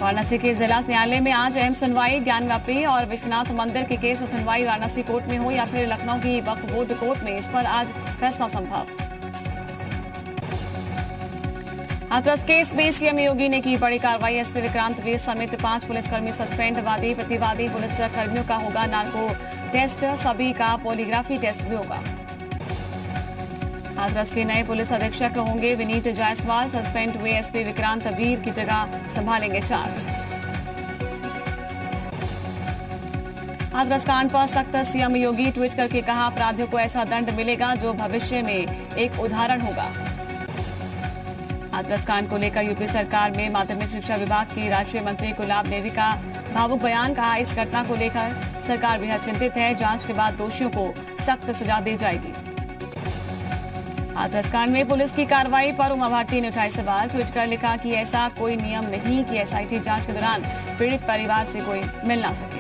वाराणसी के जिला न्यायालय में आज अहम सुनवाई। ज्ञानव्यापी और विश्वनाथ मंदिर के केस में सुनवाई वाराणसी कोर्ट में हो या फिर लखनऊ की वक्फ बोर्ड कोर्ट में, इस पर आज फैसला संभव। हाथरस केस में सीएम योगी ने की बड़ी कार्रवाई। एसपी विक्रांत वीर समेत 5 पुलिसकर्मी सस्पेंड। वादी प्रतिवादी पुलिस कर्मियों का होगा नार्को टेस्ट, सभी का पॉलीग्राफी टेस्ट भी होगा। हाथरस के नए पुलिस अधीक्षक होंगे विनीत जायसवाल। सस्पेंड हुए एसपी विक्रांत वीर की जगह संभालेंगे चार्ज। हाथरस कांड पर सख्त, सीएम योगी ट्वीट करके कहा अपराधियों को ऐसा दंड मिलेगा जो भविष्य में एक उदाहरण होगा। हाथरस कांड को लेकर यूपी सरकार में माध्यमिक शिक्षा विभाग की राज्य मंत्री गुलाब नेवी का भावुक बयान। कहा इस घटना को लेकर सरकार बेहद चिंतित है, जांच के बाद दोषियों को सख्त सजा दी जाएगी। हाथरस कांड में पुलिस की कार्रवाई पर उमा भारती ने उठाए सवाल। ट्वीट कर लिखा कि ऐसा कोई नियम नहीं कि एसआईटी जांच के दौरान पीड़ित परिवार से कोई मिल ना सके।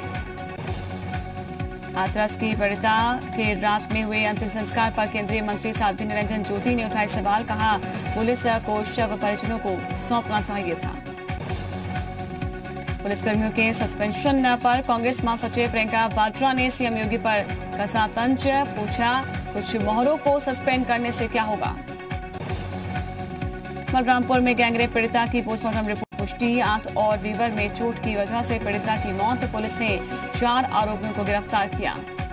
हाथरस की पीड़िता के रात में हुए अंतिम संस्कार पर केंद्रीय मंत्री साध्वी निरंजन ज्योति ने उठाए सवाल। कहा पुलिस को शव परिजनों को सौंपना चाहिए था। पुलिसकर्मियों के सस्पेंशन पर कांग्रेस महासचिव प्रियंका वाड्रा ने सीएम योगी पर कसा तंज। पूछा कुछ मोहरों को सस्पेंड करने से क्या होगा। बलरामपुर में गैंगरेप पीड़िता की पोस्टमार्टम रिपोर्ट पुष्टि। आंत और लीवर में चोट की वजह से पीड़िता की मौत। पुलिस ने 4 आरोपियों को गिरफ्तार किया।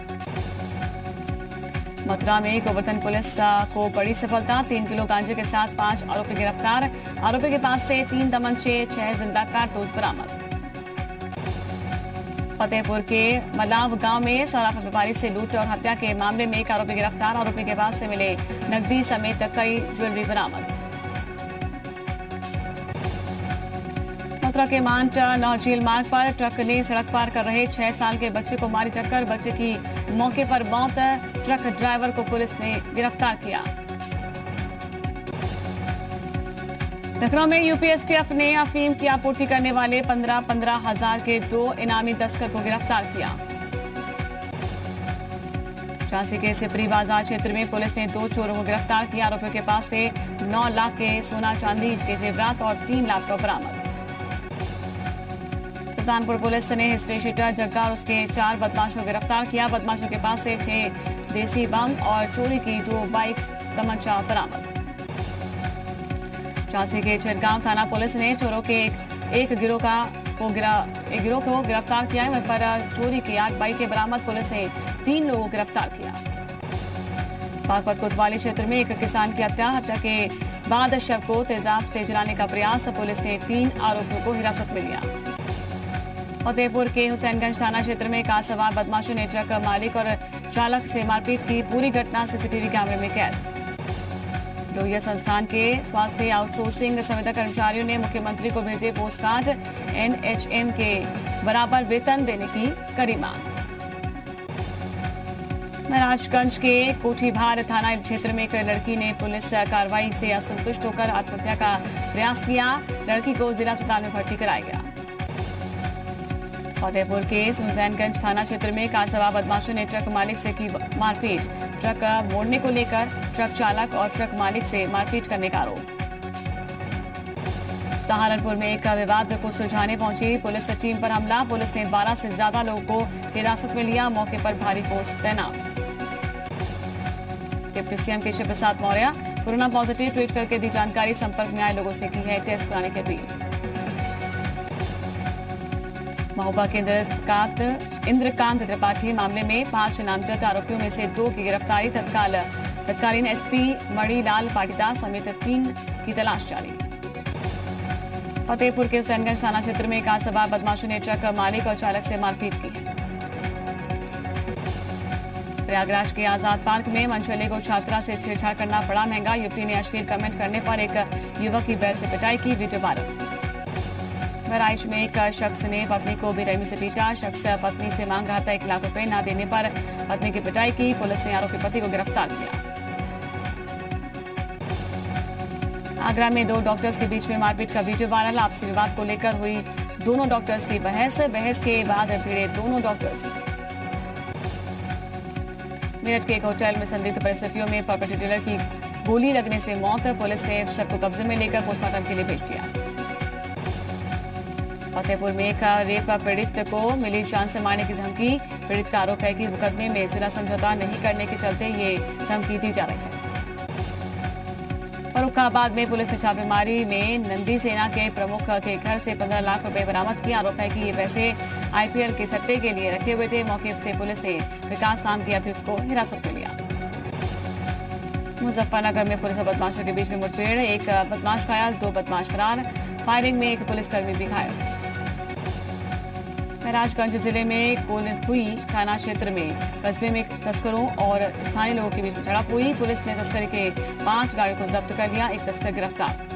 मथुरा में गोवर्धन पुलिस को बड़ी सफलता। 3 किलो गांजे के साथ 5 आरोपी गिरफ्तार। आरोपी के पास से 3 तमंचे, 6 जिंदा कारतूस बरामद। फतेहपुर के मलाव गांव में सराफा व्यापारी से लूट और हत्या के मामले में एक आरोपी गिरफ्तार। आरोपी के पास से मिले नकदी समेत कई ज्वेलरी बरामद। मथुरा के मांट नौझील मार्ग पर ट्रक ने सड़क पार कर रहे 6 साल के बच्चे को मारी टक्कर। बच्चे की मौके पर मौत। ट्रक ड्राइवर को पुलिस ने गिरफ्तार किया। लखनऊ में यूपीएसटीएफ ने अफीम की आपूर्ति करने वाले 15-15 हजार के 2 इनामी तस्कर को गिरफ्तार किया। झांसी के सिपरी बाजार क्षेत्र में पुलिस ने 2 चोरों को गिरफ्तार किया। आरोपियों के पास से 9 लाख के सोना चांदी के जेवरात और 3 लैपटॉप बरामद। सुल्तानपुर पुलिस ने हिस्ट्री शीटर जग्गा और उसके 4 बदमाशों को गिरफ्तार किया। बदमाशों के पास से 6 देसी बम और चोरी की 2 बाइक्स, तमंचा बरामद। झांसी के छिरगांव थाना पुलिस ने चोरों के एक गिरोह को गिरफ्तार किया। वहीं पर चोरी की 8 बाइकें बरामद। पुलिस ने 3 लोगों को गिरफ्तार किया। बागपत कोतवाली क्षेत्र में एक किसान की हत्या के बाद शव को तेजाब से जलाने का प्रयास। पुलिस ने 3 आरोपियों को हिरासत में लिया। फतेहपुर के हुसैनगंज थाना क्षेत्र में कार सवार बदमाशों ने ट्रक मालिक और चालक से मारपीट की। पूरी घटना सीसीटीवी कैमरे में कैद। लोहिया संस्थान के स्वास्थ्य आउटसोर्सिंग संविदा कर्मचारियों ने मुख्यमंत्री को भेजे पोस्टकार्ड। एनएचएम के बराबर वेतन देने की करी मांग। महाराजगंज के कोठीभार थाना क्षेत्र में एक लड़की ने पुलिस कार्रवाई से असंतुष्ट होकर आत्महत्या का प्रयास किया। लड़की को जिला अस्पताल में भर्ती कराया गया। फतेहपुर के हुसैनगंज थाना क्षेत्र में कार सवार बदमाशों ने ट्रक मालिक से की मारपीट। ट्रक मोड़ने को लेकर ट्रक चालक और ट्रक मालिक से मारपीट करने का आरोप। सहारनपुर में एक विवाद को सुलझाने पहुंची पुलिस टीम पर हमला। पुलिस ने 12 से ज्यादा लोगों को हिरासत में लिया। मौके पर भारी फोर्स तैनात। Deputy CM Keshav Prasad Maurya corona positive tweet करके दी जानकारी। संपर्क में आए लोगों से की है टेस्ट कराने की अपील। महोबा के इंद्रकांत त्रिपाठी मामले में 5 नामजद आरोपियों में से 2 की गिरफ्तारी। तत्कालीन एसपी मणिलाल पाटीदार समेत 3 की तलाश जारी। फतेहपुर के हुसैनगंज थाना क्षेत्र में कार सवार बदमाशों ने ट्रक मालिक और चालक से मारपीट की। प्रयागराज के आजाद पार्क में मनचले को छात्रा से छेड़छाड़ करना पड़ा महंगा। युवती ने अश्लील कमेंट करने पर एक युवक की बैर से पिटाई की। Video viral. बहराइच में एक शख्स ने पत्नी को बेरहमी से पीटा। शख्स पत्नी से मांग रहा था 1 लाख रुपए, न देने पर पत्नी की पिटाई की। पुलिस ने आरोपी पति को गिरफ्तार किया। आगरा में 2 डॉक्टर्स के बीच में मारपीट का वीडियो वायरल। आपसी विवाद को लेकर हुई दोनों डॉक्टर्स की बहस के बाद भिड़े दोनों डॉक्टर्स। मेरठ के एक होटल में संदिग्ध परिस्थितियों में प्रॉपर्टी डीलर की गोली लगने से मौत। पुलिस ने शव को कब्जे में लेकर पोस्टमार्टम के लिए भेज दिया। फतेहपुर में एक रेप पीड़ित को मिली जान से मारने की धमकी। पीड़ित का आरोप है कि मुकदमे में सुलह समझौता नहीं करने के चलते ये धमकी दी जा रही है। फर्रुखाबाद में पुलिस ने छापेमारी में नंदी सेना के प्रमुख के घर से 15 लाख रुपए बरामद किए। आरोप है कि ये पैसे आईपीएल के सट्टे के लिए रखे हुए थे। मौके से पुलिस ने विकास नाम के अभियुक्त को हिरासत में लिया। मुजफ्फरनगर में पुलिस और बदमाशों के बीच में मुठभेड़, एक बदमाश घायल, 2 बदमाश फरार। फायरिंग में एक पुलिसकर्मी भी घायल। महराजगंज जिले में कोलहुई थाना क्षेत्र में कस्बे में तस्करों और स्थानीय लोगों के बीच झड़प हुई। पुलिस ने तस्करी के 5 गाड़ियों को जब्त कर लिया। एक तस्कर गिरफ्तार।